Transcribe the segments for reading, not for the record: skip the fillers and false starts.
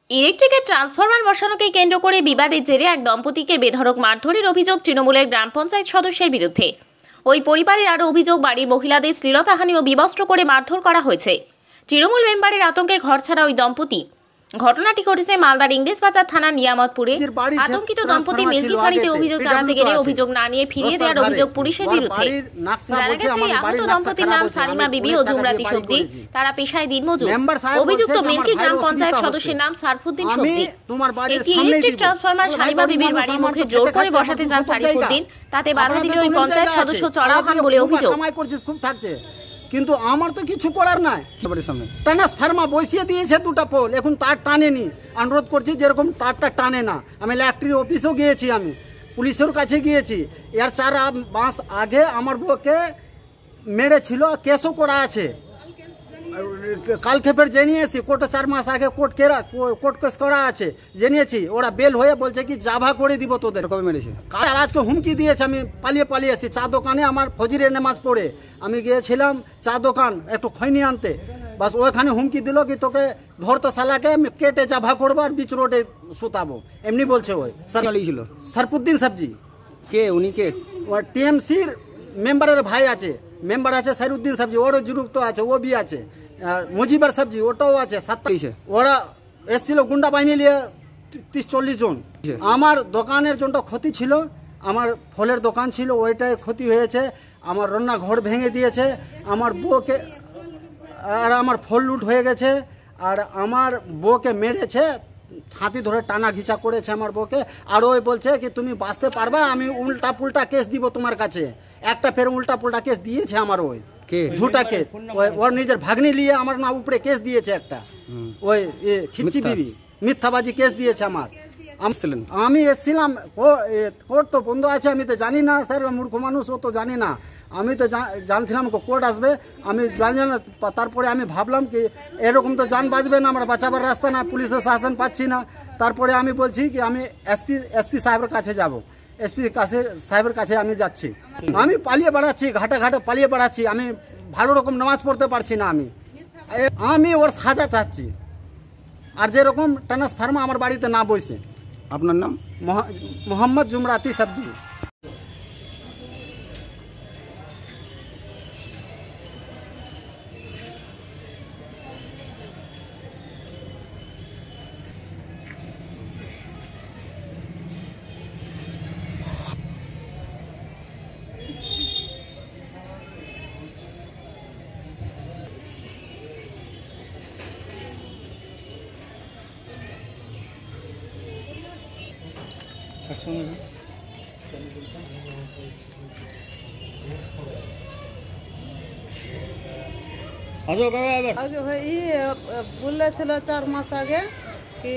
ইলেকট্রিকের ট্রান্সফরমার বসানোকে কেন্দ্র করে বিবাদের জেরে এক দম্পতিকে বেধড়ক মারধরের অভিযোগ তৃণমূলের গ্রাম পঞ্চায়েত সদস্যের বিরুদ্ধে। ওই পরিবারের আরও অভিযোগ, বাড়ির মহিলাদের শ্লীলতাহানি ও বিবস্ত্র করে মারধর করা হয়েছে। তৃণমূল মেম্বারের আতঙ্কে ঘর ছাড়া ওই দম্পতি। ঘটনাটি ঘটেছে মালদার ইংরেজবাজার থানার নিয়ামতপুরে। আতঙ্কিত দম্পতি মিল্কি ফাঁড়িতে অভিযোগ জানাতে গেলে অভিযোগ না নিয়ে ফিরিয়ে দেওয়ার অভিযোগ পুলিশের বিরুদ্ধে। জানা গেছে, আহত দম্পতির নাম সালিমা বিবি ও জুমরাতি সবজি। তারা পেশায় দিনমজুর। অভিযুক্ত মিল্কি গ্রাম পঞ্চায়েত সদস্যের নাম সারফুদ্দিন সবজি। একটি ইলেকট্রিক ট্রান্সফরমার সালিমা বিবির বাড়ির মুখে জোর করে বসাতে চান সারিফুদ্দিন। তাতে বাধা দিলে ওই পঞ্চায়েত সদস্য চড়াও হন বলে অভিযোগ। কিন্তু আমার তো কিছু করার নাই। ট্রান্সফরমার বসিয়ে দিয়েছে দুটা পোল, এখন তার টানেনি। অনুরোধ করছি যেরকম তারটা টানে না। আমি ইলেকট্রিক অফিসেও গিয়েছি, আমি পুলিশের কাছে গিয়েছি। এর 4 মাস আগে আমার বউকে মেরেছিল, কেসও করা আছে। কালকে ফের জানিয়েছি কোর্টে 4 মাস আগে কোর্ট কেস করা আছে, জানিয়েছি। ওরা বেল হয়ে বলছে কি জাভা করে দিব তোদের। কবে মেরেছে? কাল আজকে হুমকি দিয়েছে। আমি পালিয়ে এসেছি চা দোকানে, আমার ফজরের নামাজ পড়ে আমি গিয়েছিলাম চা দোকান একটু খৈনি আনতে। বাস ওখানে হুমকি দিল কি তোকে ধরতো শালাকে আমি কেটে জাভা করবো আর বিচ রোডে সুতাবো, এমনি বলছে। ওই ছিল সারফুদ্দিন সবজি। কে উনি? কে? ও টিএমসির মেম্বারের ভাই আছে, মেম্বার আছে সাইরুদ্দিন সবজি। ওরও যুক্ত আছে, ও বি আছে। মুজিবার সবজি ওটাও আছে। ওরা এসছিল গুন্ডা বাহিনী নিয়ে 30-40 জন। আমার দোকানের জনটা ক্ষতি ছিল, আমার ফলের দোকান ছিল, ওইটাই ক্ষতি হয়েছে। আমার রান্নাঘর ভেঙে দিয়েছে, আমার বউকে, আর আমার ফল লুট হয়ে গেছে। আর আমার বউকে মেরেছে, ছাতি ধরে টানা ঘিচা করেছে আমার বউকে। আর ওই বলছে কি তুমি বাঁচতে পারবা, আমি উল্টা পুল্টা কেস দিব তোমার কাছে। একটা ফের উল্টা পুল্টা কেস দিয়েছে আমার, ওই ঝুটা কেস। ওর নিজের ভাগ্নি নিয়ে আমার না উপরে কেস দিয়েছে একটা। ওই খিচ্চি বিবি মিথ্যাবাজি কেস দিয়েছে আমার। আমি এসেছিলাম, কোর্ট তো বন্ধ আছে, আমি তো জানি না স্যার, মূর্খ মানুষ, ও তো জানি না। আমি তো জানছিলাম কোর্ট আসবে, আমি জানি না। তারপরে আমি ভাবলাম কি এরকম তো জান বাঁচবে না, আমরা বাঁচাবার রাস্তা না, পুলিশের শাসন পাচ্ছি না। তারপরে আমি বলছি কি আমি এসপি সাহেবের কাছে যাব। এসপি সাহেবের কাছে আমি যাচ্ছি। আমি পালিয়ে বেড়াচ্ছি, ঘাটে পালিয়ে বেড়াচ্ছি। আমি ভালো রকম নামাজ পড়তে পারছি না। আমি ওর সাজা চাচ্ছি। আর যেরকম ট্রান্সফরমার আমার বাড়িতে না বসে। আপনার নাম? মোহাম্মদ জুমরাতি সবজি। আগে ভাই বলেছিল 4 মাস আগে কি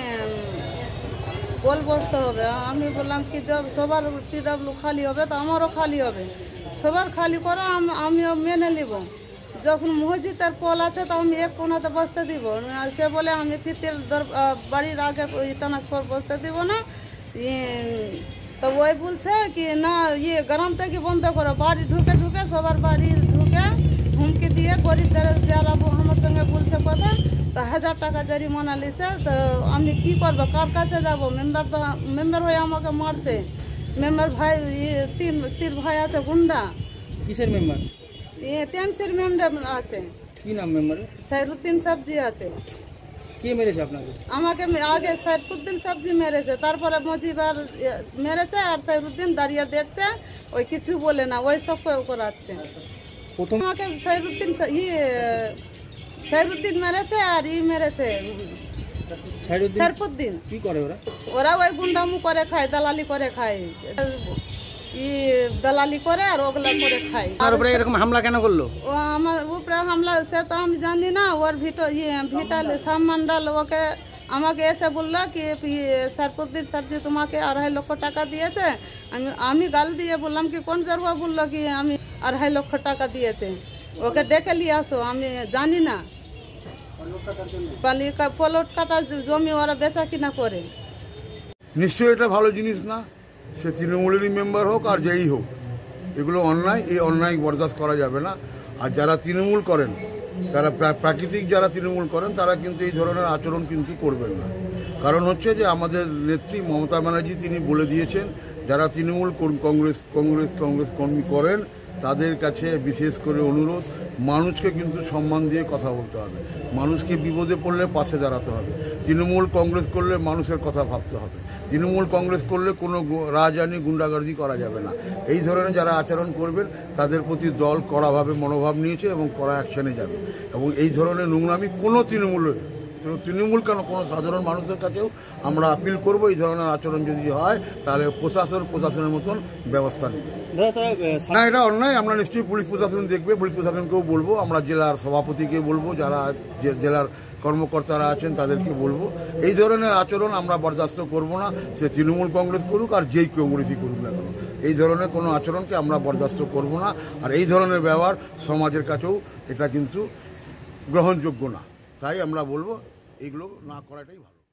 গোল বসতে হবে। আমি বললাম কি সবার টিডাব্লিউ খালি হবে তো আমারও খালি হবে, সবার খালি করে আমিও মেনে নিব। যখন মসজিদের পোল আছে তো আমি এক কোনাতে বসতে দিব। সে বলে আমি ফিতের বাড়ির আগে ওই ট্রান্সফার বসতে দিব না। তো ওই বলছে কি না গ্রাম থেকে বন্ধ করো, বাড়ি ঢুকে সবার বাড়ি ঢুকে হুমকি দিয়ে গরিবদের যারা আমার সঙ্গে বলছে কথা, তো 1000 টাকা জরিমানা লিছে। তো আমি কি করবো, কার কাছে যাব? মেম্বার হয়ে আমাকে মারছে। মেম্বার ভাই তিন ভাই আছে গুন্ডা। কিসের মেম্বার? টিএমসির মেম্বার আছে। কি নাম মেম্বার? সাইরুদ্দিন সবজি আছে। কে মেরেছে আপনাকে? আমাকে আগে সাইরুদ্দিন সবজি মেরেছে, তারপরে মজিবার মেরেছে। আর সাইরুদ্দিন দাঁড়িয়ে দেখছে, ওই কিছু বলে না, ওই সব করাচ্ছে। আমাকে সাইরুদ্দিন মেরেছে আর মেরেছে সাইরুদ্দিন। কি করে ওরা ওই গুন্ডামু করে খায়, দালালি করে খায়, দালালি করে আর ওগুলা করে খায়। আর উপরে এরকম হামলা কেন করলো? ও আমার উপরে হামলা হচ্ছে তো আমি জানি না। ওর ভিটাল সামমন্ডল ওকে আমাকে এসে বললো কি সারফুদ্দিন সবজি তোমাকে 2.5 লক্ষ টাকা দিয়েছে। আমি গাল দিয়ে বললাম কি কোন জরুয়া, বললো কি আমি 2.5 লক্ষ টাকা দিয়েছে, ওকে ডেকে নিয়ে আসো। আমি জানি না, প্লট কাটা জমি ওরা বেচা কিনা করে। নিশ্চয়ই এটা ভালো জিনিস না, সে তৃণমূলেরই মেম্বার হোক আর যেই হোক, এগুলো অন্যায়। এই অন্যায় বরদাস্ত করা যাবে না। আর যারা তৃণমূল করেন তারা প্রাকৃতিক যারা তৃণমূল করেন তারা কিন্তু এই ধরনের আচরণ কিন্তু করবেন না। কারণ হচ্ছে যে আমাদের নেত্রী মমতা ব্যানার্জি তিনি বলে দিয়েছেন যারা তৃণমূল কংগ্রেস কর্মী করেন তাদের কাছে বিশেষ করে অনুরোধ, মানুষকে কিন্তু সম্মান দিয়ে কথা বলতে হবে, মানুষকে বিপদে পড়লে পাশে দাঁড়াতে হবে। তৃণমূল কংগ্রেস করলে মানুষের কথা ভাবতে হবে, তৃণমূল কংগ্রেস করলে কোনো রাজধানী গুন্ডাগর্দি করা যাবে না। এই ধরনের যারা আচরণ করবেন তাদের প্রতি দল কড়াভাবে মনোভাব নিয়েছে এবং কড়া অ্যাকশনে যাবে। এবং এই ধরনের নোংরামি কোনো তৃণমূল কেন কোনো সাধারণ মানুষের কাছেও আমরা আপিল করব, এই ধরনের আচরণ যদি হয় তাহলে প্রশাসনের মতন ব্যবস্থা নেবে। না, এটা অন্যায়। আমরা নিশ্চয়ই পুলিশ প্রশাসন দেখবে, পুলিশ প্রশাসনকেও বলবো, আমরা জেলার সভাপতিকে বলবো, যারা জেলার কর্মকর্তারা আছেন তাদেরকে বলবো। এই ধরনের আচরণ আমরা বরদাস্ত করব না, সে তৃণমূল কংগ্রেস করুক আর যেই কংগ্রেসই করুক না কেন, এই ধরনের কোনো আচরণকে আমরা বরদাস্ত করব না। আর এই ধরনের ব্যবহার সমাজের কাছেও এটা কিন্তু গ্রহণযোগ্য না। তাই আমরা বলবো এগুলো না করাটাই ভালো।